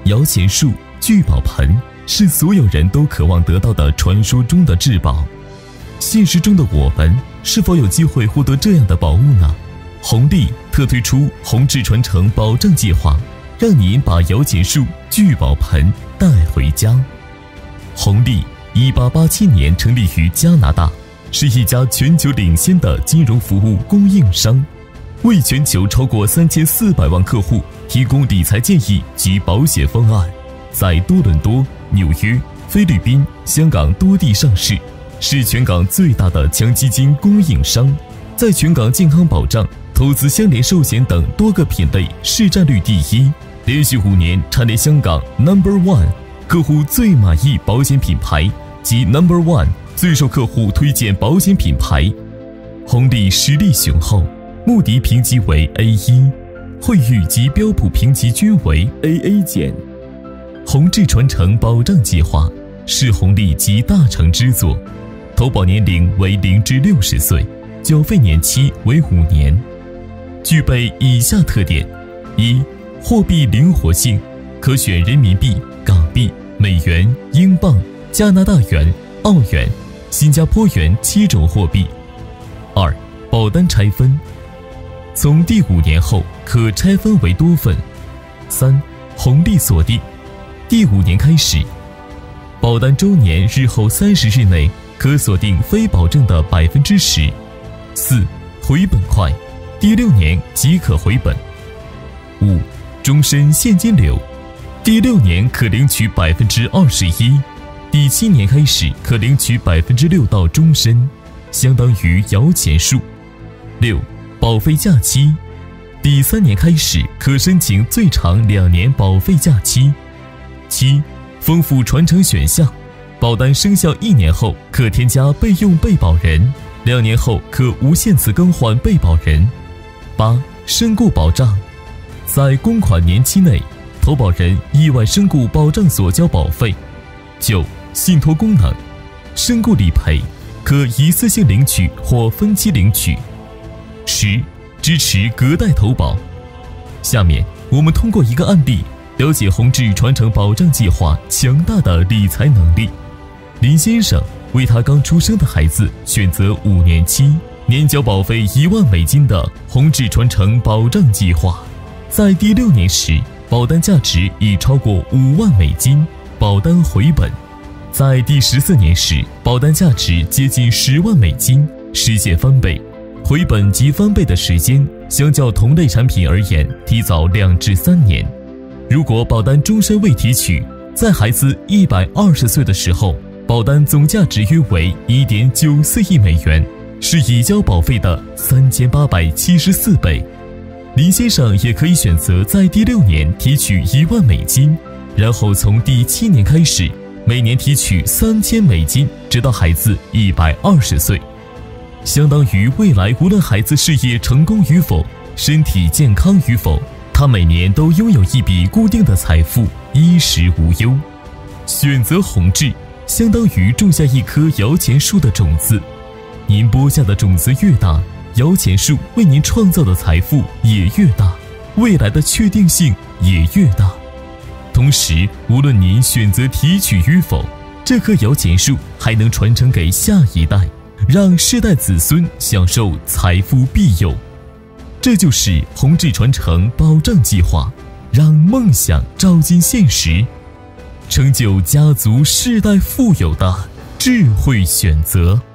摇钱树、聚宝盆是所有人都渴望得到的传说中的至宝。现实中的我们是否有机会获得这样的宝物呢？弘历特推出弘志传承保障计划，让您把摇钱树、聚宝盆带回家。弘历1887年成立于加拿大，是一家全球领先的金融服务供应商，为全球超过3400万客户提供理财建议及保险方案，在多伦多、纽约、菲律宾、香港多地上市，是全港最大的强基金供应商，在全港健康保障、投资相连寿险等多个品类市占率第一，连续5年蝉联香港 No.1 客户最满意保险品牌及 No.1 最受客户推荐保险品牌。弘历实力雄厚，穆迪评级为 A1， 惠誉及标普评级均为 AA 减。弘志传承保障计划是弘历集大成之作，投保年龄为0至60岁，缴费年期为5年，具备以下特点：一、货币灵活性，可选人民币、港币、美元、英镑、加拿大元、澳元、新加坡元7种货币。二、保单拆分，从第5年后可拆分为多份。三、红利锁定，第5年开始，保单周年日后30日内可锁定非保证的10%。四、回本快，第6年即可回本。五、终身现金流，第6年可领取21%，第7年开始可领取6%到终身，相当于摇钱树。六、保费假期，第3年开始可申请最长2年保费假期。七、丰富传承选项，保单生效1年后可添加备用被保人，2年后可无限次更换被保人。八、身故保障，在公款年期内，投保人意外身故保障所交保费。九、信托功能，身故理赔可一次性领取或分期领取。十、支持隔代投保。下面我们通过一个案例了解弘志传承保障计划强大的理财能力。林先生为他刚出生的孩子选择5年期、年缴保费1万美金的弘志传承保障计划，在第6年时，保单价值已超过5万美金，保单回本；在第14年时，保单价值接近10万美金，实现翻倍。回本及翻倍的时间相较同类产品而言提早2至3年。如果保单终身未提取，在孩子120岁的时候，保单总价值约为 1.94 亿美元，是已交保费的3874倍。林先生也可以选择在第6年提取1万美金，然后从第7年开始，每年提取3000美金，直到孩子120岁。相当于未来无论孩子事业成功与否，身体健康与否，他每年都拥有一笔固定的财富，衣食无忧。选择弘志，相当于种下一颗摇钱树的种子，您播下的种子越大，摇钱树为您创造的财富也越大，未来的确定性也越大。同时，无论您选择提取与否，这棵摇钱树还能传承给下一代，让世代子孙享受财富庇佑。这就是弘志传承保障计划，让梦想照进现实，成就家族世代富有的智慧选择。